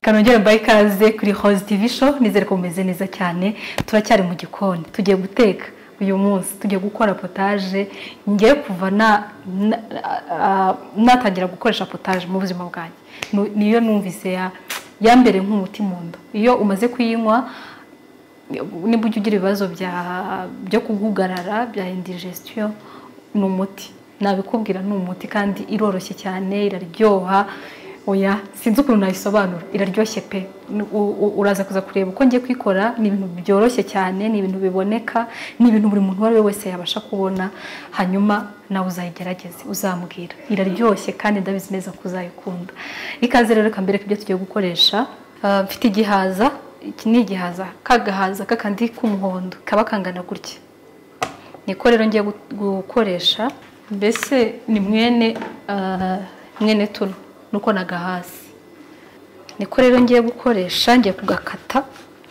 Kanongera mbaye ikaze kuri House TV show nizere ko mumeze neza cyane turacyari mu gikoni tugiye guteka uyu munsi tugiye gukora potage ngiye kuva natangira gukoresha potage mu buzima bwanjye niyo numvise yambere nk'umuti mu nda iyo umaze kuyinywa niba ugira ibibazo byo kugugarara bya indigestion ni umuti nabikubwira ni umuti kandi iroroshye cyane iraryoha oya sinzi ukuntu nayisobanura iraryoshye pe uraza kuza kureba uko ngiye kwikora ni ibintu byoroshye cyane ni ibintu biboneka ni ibintu buri muntu wari wese yabasha kubona hanyuma nawe uzayigerageze uzambwira iraryoshye kandi ndabizi neza kuzayikunda ikaze rero kambere ibyo tugiye gukoresha mfite igihaza iki ni igihaza kagahaza kakandi k'umuhondo kaba kangana gutya niko rero ngiye gukoresha mbese ni mwene tuno nuko nagahasi niko rero ngiye gukoresha ngiye kugakata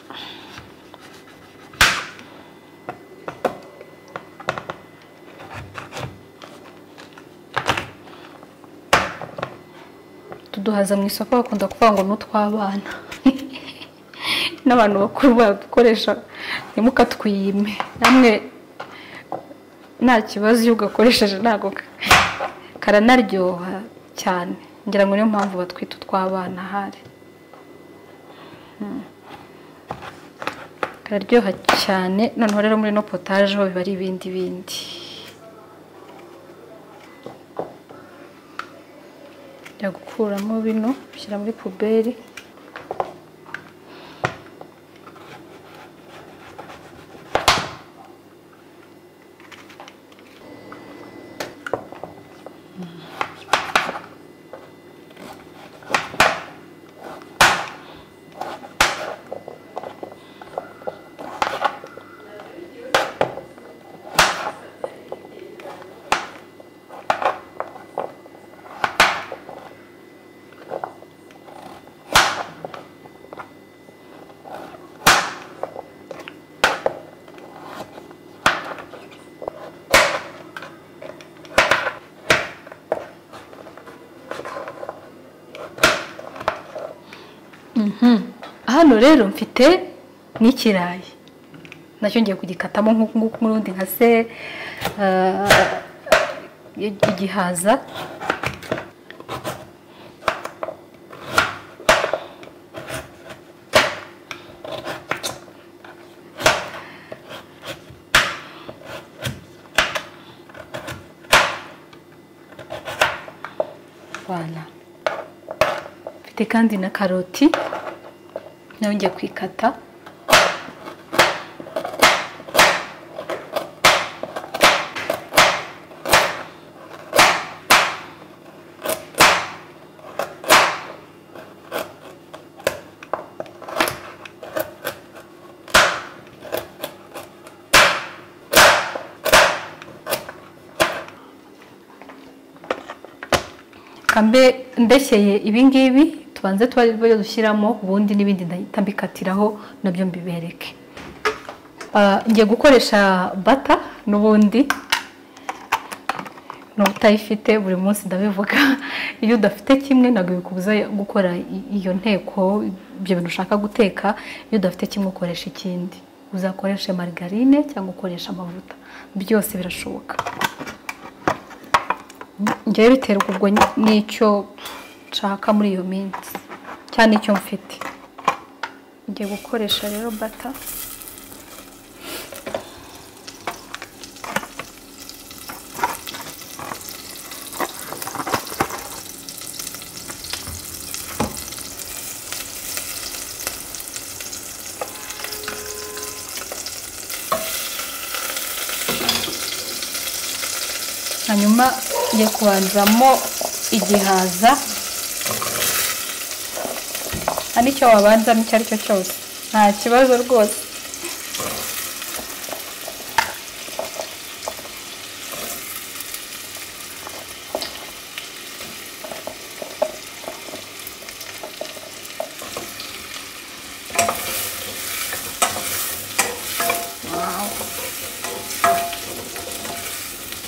tuduhaza mu isoko bakunda kuvuga ngo n'utwabana n'abantu bakuru bakoresha ntimukatwime namwe nta kibazo iyo ugakoresheje ntago karanaryoha cyane ngira ngo niyo mpamvu batwita utwabana hari kararyoha cyane noneho rero muri no potage ho biba ari ibindi ya gukuramo bino bishyira muri puberi hano rero mfite n'ikirayi nacyo ngiye kugikatamo nk'uko murundi nka se igihaza bana mfite kandi na karoti nawe ngiye kwikata kambe ndeshyeye ibingibi tubanze twari dushyiramo ubundi n'ibindi ndahita mbikatiraho nabyo mbibereke ngiye gukoresha bata n'ubundi n'utayifite buri munsi ndabivuga iyo udafite kimwe ntabwo bikubuza gukora iyo nteko ibyo bintu ushaka guteka iyo udafite kimwe ukoresha ikindi uzakoresha margarine cyangwa ukoresha amavuta byose birashoboka ngiye biterwa ubwo n'icyo nshaka muri iyo minsi cyane icyo mfite ngiye gukoresha rero bata hanyuma ngiye kubanzamo igihaza nicyo wabanzamo icyo ari cyo cyose nta kibazo rwose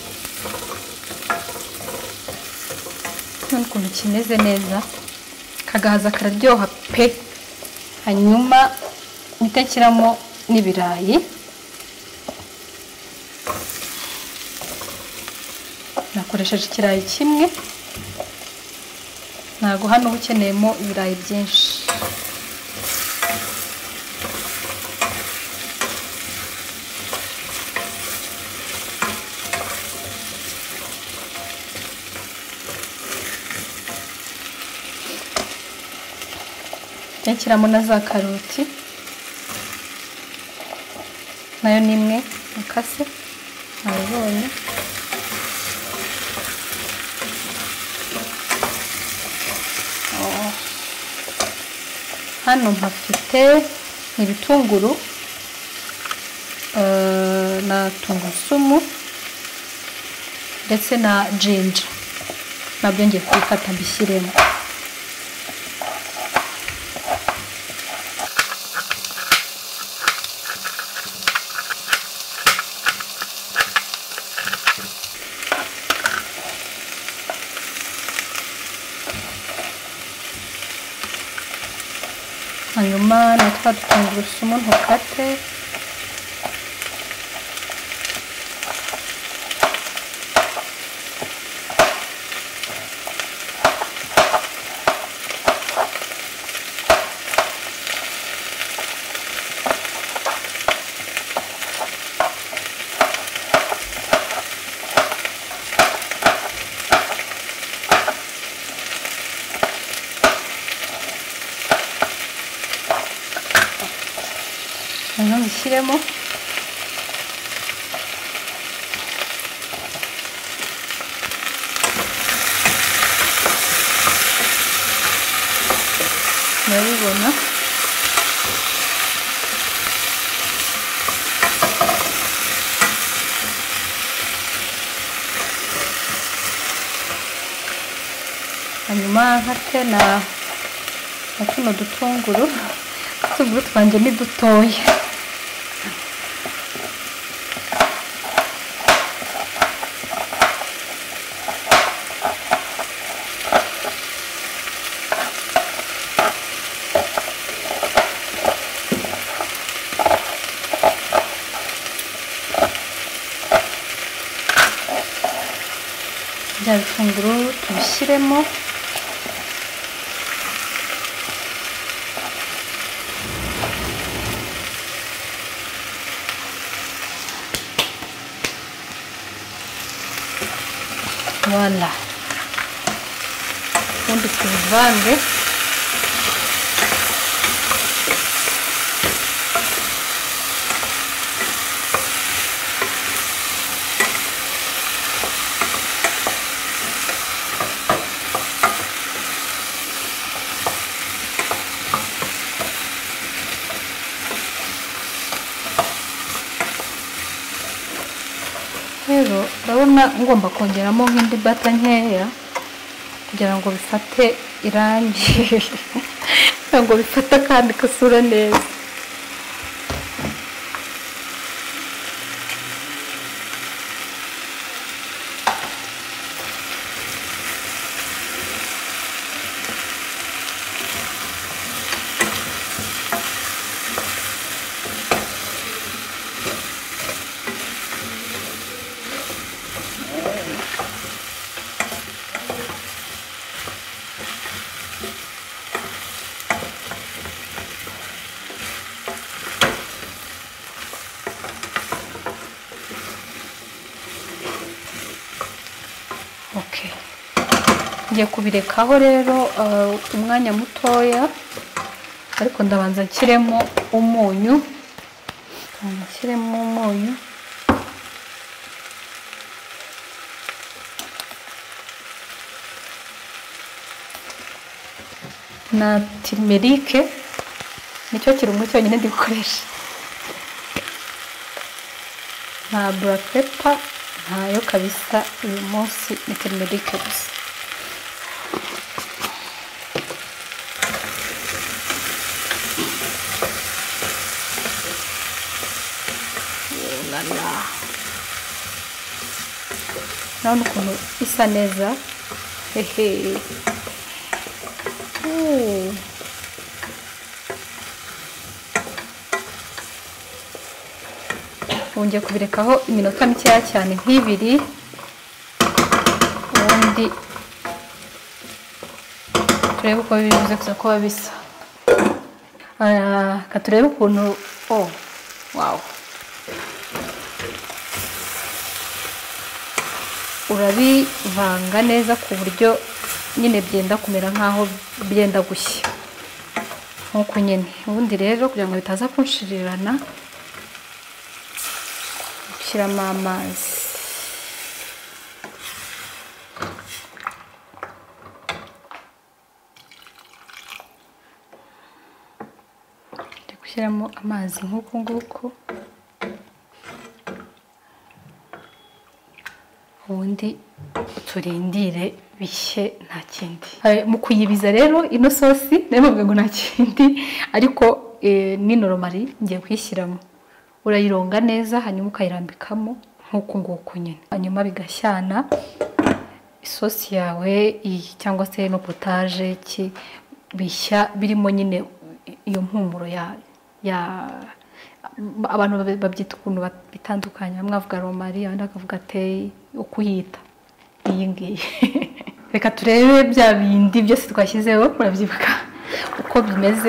ukuntu kimeze neza kagahaza kararyoha pe. Hanyuma nitakiramo n'ibirayi, nakoresheje ikirayi kimwe, ntago hano ukeneyemo ibirayi byinshi. Nshyiramo na za karoti, nayo ni imwe nakase nabibonye. Hano mpafite ibitunguru na tungurusumu ndetse na ginger, nabyo ngiye kubikata mbishyiremo. Hanyuma na twa tungurusumu ntukate, hanyuma mbishyiremo. Murabibona hanyuma nkate na tuno dutunguru twanjye ni dutoya. Bya bitunguru tubishyiremo, voilà, ubundi tubivange. Rero urabona ngomba kongeramo nk'indi bata nkeya kugira ngo bifate irangi ngo bifate kandi kasura neza. Okay, ngiye kubirekaho rero umwanya mutoya, ariko ndabanza nshyiremo umunyu. Na turmeric, nicyo kirungo cyonyine ndikoresha. Na black pepper ntayo kabisa, uyu munsi ni turmeric gusa. Naona ukuntu isa neza. Hehe, wongeye kubirekaho iminota mikeya cyane nk'ibiri, ubundi turebe uko bibuze kuza kuba bisa. Turebe ukuntu wow, urabivanga neza ku buryo nyine byenda kumera nkaho byenda gushya nkuko nyine. Ubundi rero kugira ngo bitaza kunshirirana, ushyiramo amazi. Ndi gushyiramo amazi nk'uko nguko, ubundi turindire bishye nta kindi. Mu kuyibiza rero ino sosi navuga ngo nta kindi, ariko ni normal ngiye kuyishyiramo. Urayironga neza hanyuma ukayirambikamo nk'uko nguko nyine, hanyuma bigashyana. Isosi yawe cyangwa se no potage bishya birimo nyine iyo mpumuro ya abantu babyita ukuntu bitandukanye. Bamwe bavuga romari, abandi bakavuga te ukuyita iyi ngiyi. Reka turebe bya bindi byose twashyizeho, urabyibuka uko bimeze.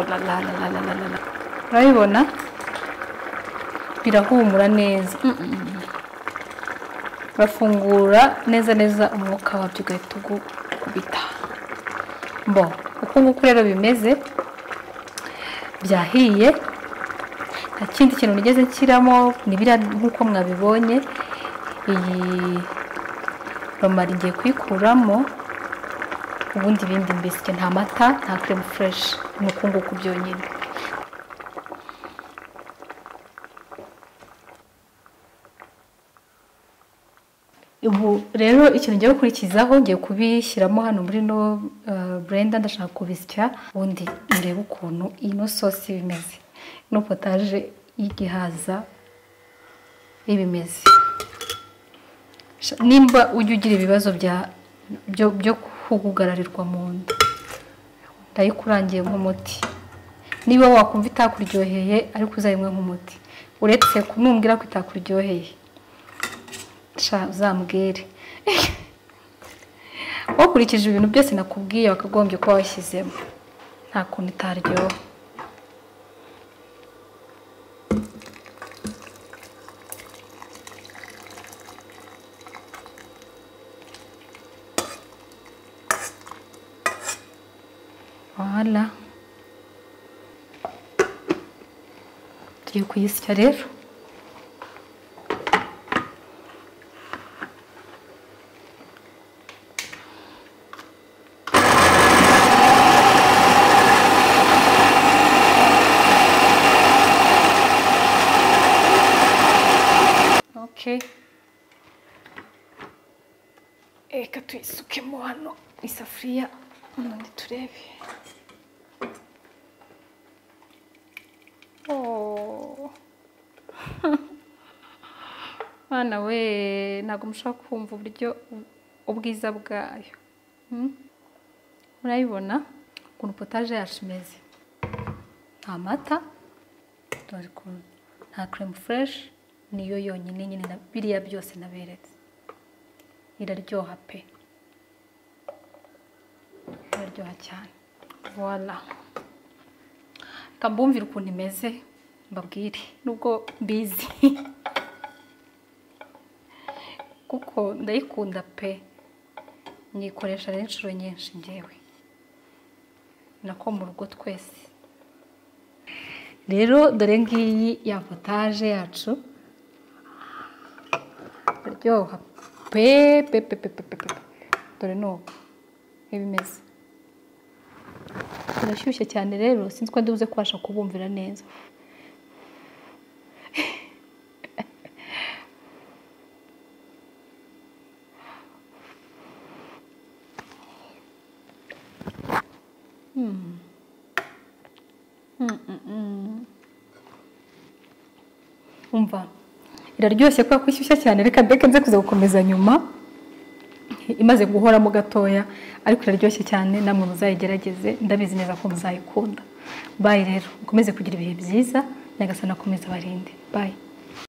Urabibona birahumura neza. Urafungura neza neza umwuka wabyo ugahita ugukubita. Uko nguko rero bimeze, byahiye. Nta kindi kintu nigeze nshyiramo, nibira nk'uko mwabibonye. Iyi romari ngiye kuyikuramo, ubundi ibindi mbisike nta mata nta creme fresh, nuko nguko byonyine. Ubu rero ikintu ngiye gukurikizaho, ngiye kubishyiramo hano muri no blender. Ndashaka kubisya, ubundi murebe ukuntu ino sosi bimeze, no potage y'igihaza ibimeze. Nimba ujya ugira ibibazo byo kugararirwa mu nda, ndayikurangiye nk'umuti. Niba wakumva itakuryoheye ariko uzayimwe nk'umuti, uretse kumubwira ko itakuryoheye, uzambwire. Wakurikije ibintu byose nakubwiye wakagombye kuba washyizemo, nta kuntu itaryoha. Voilà, tugiye kuyisya rero. Okay, reka tuyisukemo hano isafuriya, ubundi turebe. Mwana we, ntabwo mushaka kumva uburyo ubwiza bwayo. Murayibona ukuntu potage yacu imeze. Nta mata, nta creme fresh, niyo yonyine nyine na biriya byose naberetse. Iraryoha pe, iraryoha cyane. Voilà, kambumvira ukuntu imeze mbabwire, nubwo mbizi kuko ndayikunda pe, nyikoresha rero inshuro nyinshi njyewe nako mu rugo twese. Rero dore ngiyi ya potage yacu iraryoha pe. Dore nuko ibimeze, irashyushye cyane. Rero sinzi ko ndibuze kubasha kubumvira neza. Umva iraryoshye kwa kwishyushya cyane. Reka ndeke nze kuza gukomeza nyuma. imaze guhoramo gatoya ariko iraryoshye cyane namwe muzayigerageze ndabizi neza ko muzayikunda bye rero mukomeze kugira ibihe byiza nyagasana akomeza barinde bye